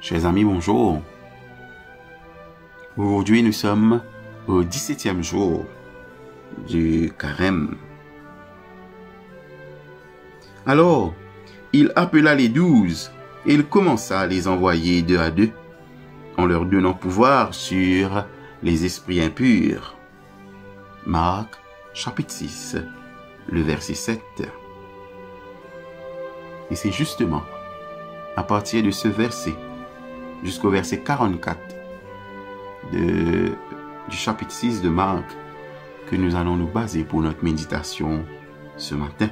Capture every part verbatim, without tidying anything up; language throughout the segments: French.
Chers amis, bonjour. Aujourd'hui, nous sommes au dix-septième jour du carême. Alors, il appela les douze et il commença à les envoyer deux à deux, en leur donnant pouvoir sur les esprits impurs. Marc, chapitre six, le verset sept. Et c'est justement à partir de ce verset jusqu'au verset quarante-quatre de, du chapitre six de Marc que nous allons nous baser pour notre méditation ce matin.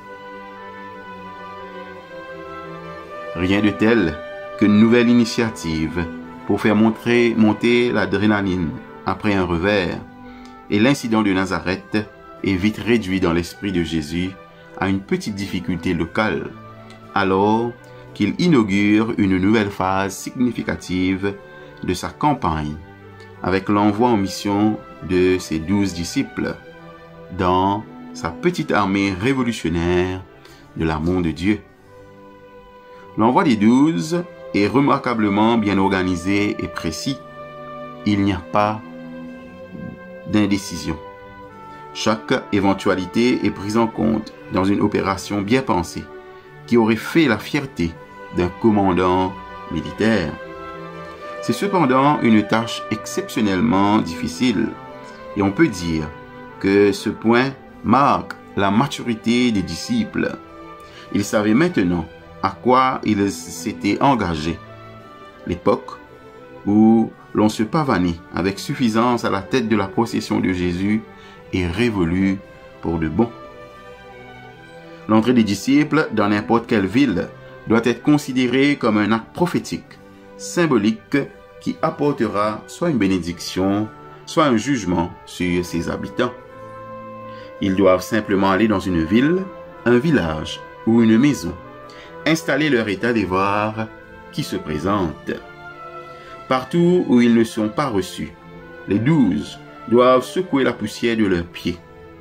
Rien de tel qu'une nouvelle initiative pour faire montrer, monter l'adrénaline après un revers, et l'incident de Nazareth est vite réduit dans l'esprit de Jésus à une petite difficulté locale, alors qu'il inaugure une nouvelle phase significative de sa campagne avec l'envoi en mission de ses douze disciples dans sa petite armée révolutionnaire de l'amour de Dieu. L'envoi des douze est remarquablement bien organisé et précis. Il n'y a pas d'indécision. Chaque éventualité est prise en compte dans une opération bien pensée qui aurait fait la fierté d'un commandant militaire. C'est cependant une tâche exceptionnellement difficile et on peut dire que ce point marque la maturité des disciples. Ils savaient maintenant à quoi ils s'étaient engagés. L'époque où l'on se pavanait avec suffisance à la tête de la procession de Jésus est révolue pour de bon. L'entrée des disciples dans n'importe quelle ville doit être considérée comme un acte prophétique, symbolique, qui apportera soit une bénédiction, soit un jugement sur ses habitants. Ils doivent simplement aller dans une ville, un village ou une maison, installer leur état et voir qui se présente. Partout où ils ne sont pas reçus, les douze doivent secouer la poussière de leurs pieds.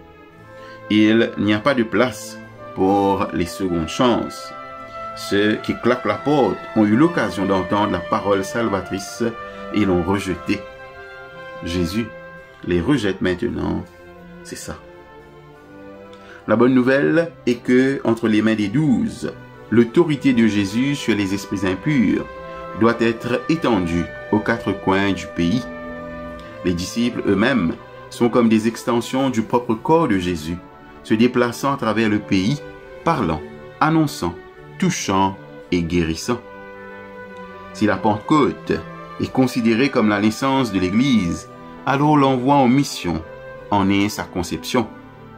Il n'y a pas de place pour les secondes chances. Ceux qui claquent la porte ont eu l'occasion d'entendre la parole salvatrice et l'ont rejetée. Jésus les rejette maintenant, c'est ça. La bonne nouvelle est que, entre les mains des douze, l'autorité de Jésus sur les esprits impurs doit être étendue aux quatre coins du pays. Les disciples eux-mêmes sont comme des extensions du propre corps de Jésus, se déplaçant à travers le pays, parlant, annonçant, touchant et guérissant. Si la Pentecôte est considérée comme la naissance de l'Église, alors l'envoi en mission en est sa conception.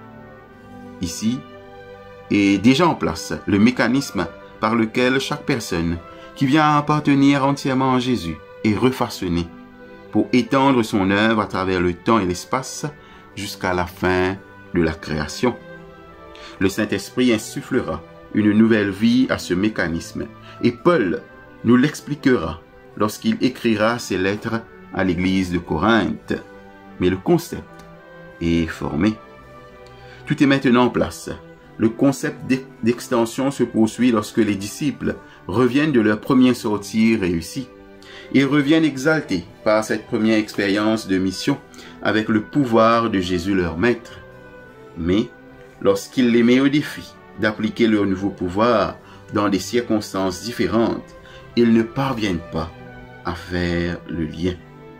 Ici est déjà en place le mécanisme par lequel chaque personne qui vient appartenir entièrement à Jésus est refaçonnée pour étendre son œuvre à travers le temps et l'espace jusqu'à la fin de la création. Le Saint-Esprit insufflera une nouvelle vie à ce mécanisme et Paul nous l'expliquera lorsqu'il écrira ses lettres à l'église de Corinthe. Mais le concept est formé. Tout est maintenant en place. Le concept d'extension se poursuit lorsque les disciples reviennent de leur première sortie réussie. Ils reviennent exaltés par cette première expérience de mission avec le pouvoir de Jésus leur maître. Mais lorsqu'il les met au défi d'appliquer leur nouveau pouvoir dans des circonstances différentes, ils ne parviennent pas à faire le lien.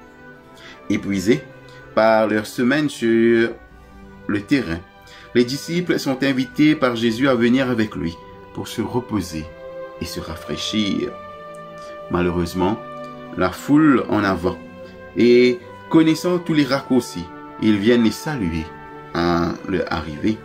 Épuisés par leur semaine sur le terrain, les disciples sont invités par Jésus à venir avec lui pour se reposer et se rafraîchir. Malheureusement, la foule en avant et connaissant tous les raccourcis, ils viennent les saluer à leur arrivée.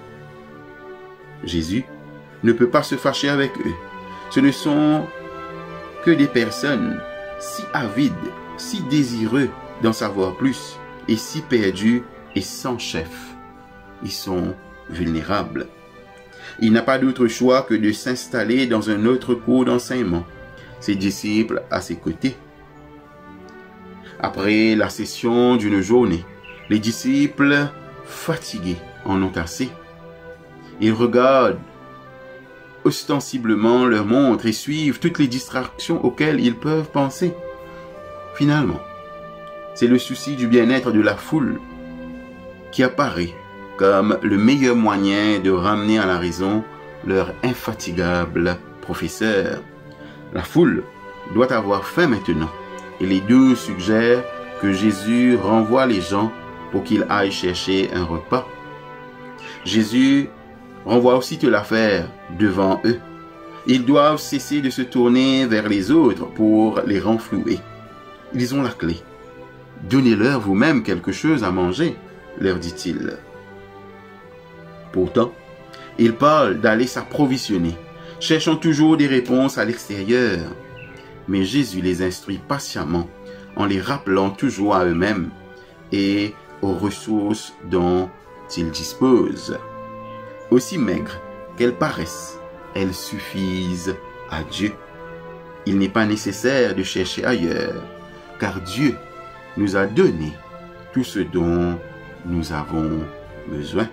Jésus ne peut pas se fâcher avec eux. Ce ne sont que des personnes si avides, si désireux d'en savoir plus et si perdus et sans chef. Ils sont vulnérables. Il n'a pas d'autre choix que de s'installer dans un autre cours d'enseignement, ses disciples à ses côtés. Après la session d'une journée, les disciples, fatigués, en ont assez. Ils regardent ostensiblement leur montre et suivent toutes les distractions auxquelles ils peuvent penser. Finalement, c'est le souci du bien-être de la foule qui apparaît comme le meilleur moyen de ramener à la raison leur infatigable professeur. La foule doit avoir faim maintenant, et les deux suggèrent que Jésus renvoie les gens pour qu'ils aillent chercher un repas. Jésus renvoie aussitôt l'affaire devant eux. Ils doivent cesser de se tourner vers les autres pour les renflouer. Ils ont la clé. Donnez-leur vous-même quelque chose à manger, leur dit-il. Pourtant, ils parlent d'aller s'approvisionner, cherchant toujours des réponses à l'extérieur. Mais Jésus les instruit patiemment en les rappelant toujours à eux-mêmes et aux ressources dont ils disposent. Aussi maigres qu'elles paraissent, elles suffisent à Dieu. Il n'est pas nécessaire de chercher ailleurs, car Dieu nous a donné tout ce dont nous avons besoin.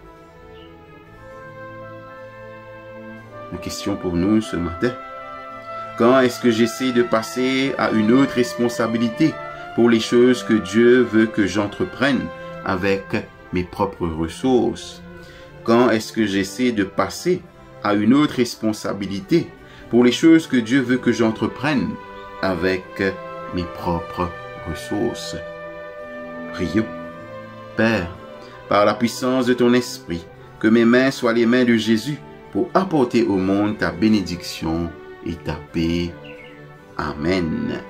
Une question pour nous ce matin. Quand est-ce que j'essaie de passer à une autre responsabilité pour les choses que Dieu veut que j'entreprenne avec mes propres ressources? Quand est-ce que j'essaie de passer à une autre responsabilité pour les choses que Dieu veut que j'entreprenne avec mes propres ressources? Prions. Père, par la puissance de ton esprit, que mes mains soient les mains de Jésus pour apporter au monde ta bénédiction et ta paix. Amen.